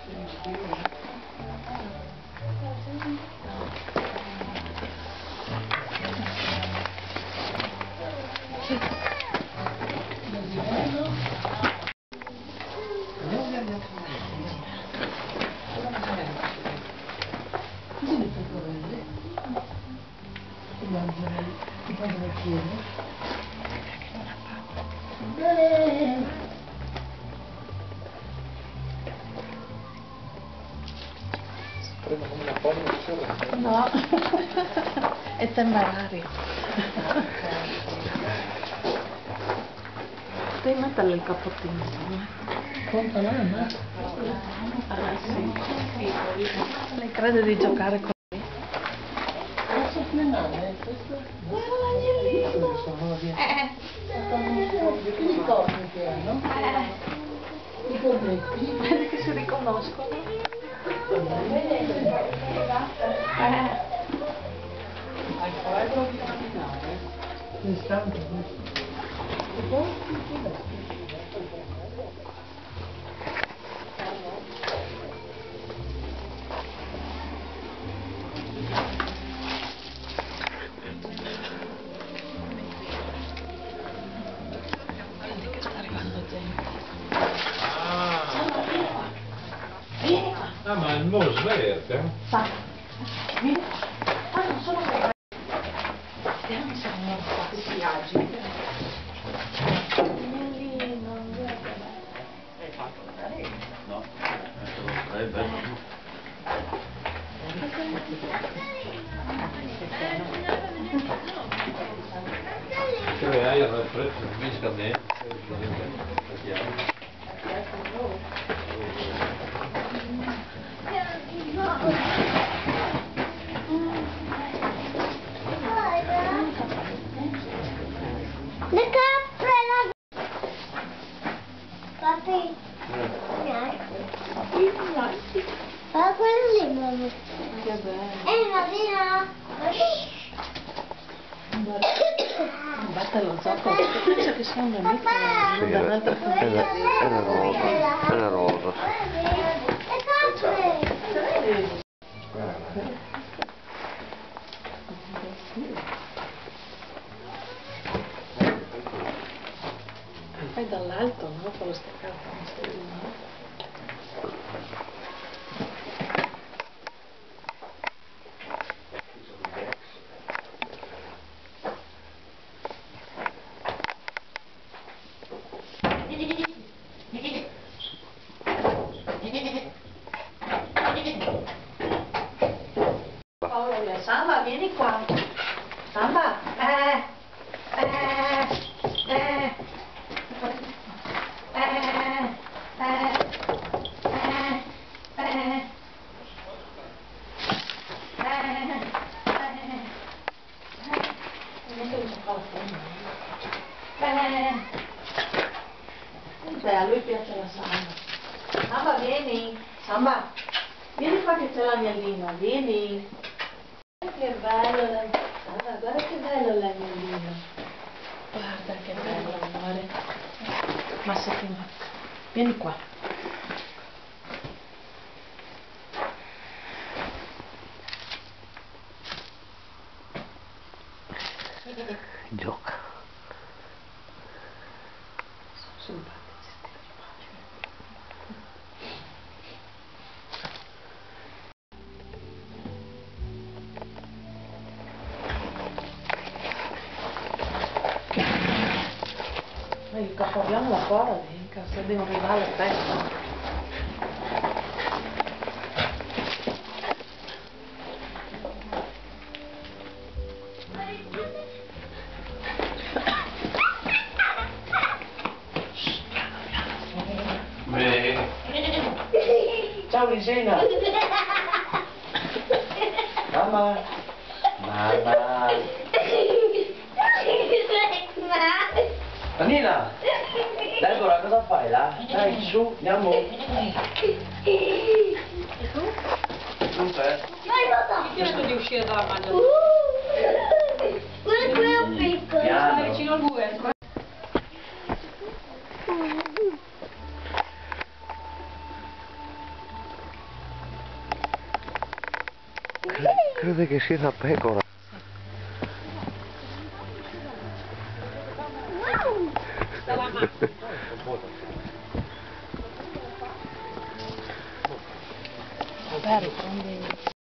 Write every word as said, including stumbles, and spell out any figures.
No, è temerario. Devi metterle il cappottino. Conta mamma? Ah sì. Lei crede di giocare con me? Posso frenare questo? Guarda l'agnellino! Sono via. Eh. Che ricordi che hanno? Eh. I cornetti? Vedi che si riconoscono? Eh. Hai coraggio di camminare? L'istante questo. E poi che vesti? Vedi che sta arrivando gente. Ah, Vieni qua. ah ma il muso verde? Sa. Vieni qua. Ah, non sono qua. Vediamo se non fa che si agita. Agnellino, guarda. Hai fatto la carena? No, è bello. Che hai il prezzo di scadente, vediamo. Le capre la... Papi. Ma quello lì, mamma. Che bello. Eh, Marina. Batte lo zoccolo, penso che sia un nemico, non da un'altra famiglia. È la rosa, è la rosa. Le capre. Fai dall'alto, no? Con lo staccato, non sei lì, no? Oh, Samba, vieni qua. Samba, eh, eh, eh, eh, eh, eh, eh, Beh, a lui piace la samba. Samba, vieni. Samba, vieni qua che c'è l'agnellino, vieni. Che bello l'agnellino. Samba, guarda che bello l'agnellino. Guarda che bello, amore. Ma se ti manca. Vieni qua. Gioca. Sono simpatici sti animali. Ma il capoviamo la cuore in casa di un rivale petto. Ciao Lisena! Mamma! Mamma! Anila! Deborah, cosa fai là? Dai, su, andiamo! Non c'è? Ti chiesto di uscire dalla mangia. Uh, quello è un piccolo. Piano. Vicino al bue. Crede che sia una pecora. Vabbè, riprendi.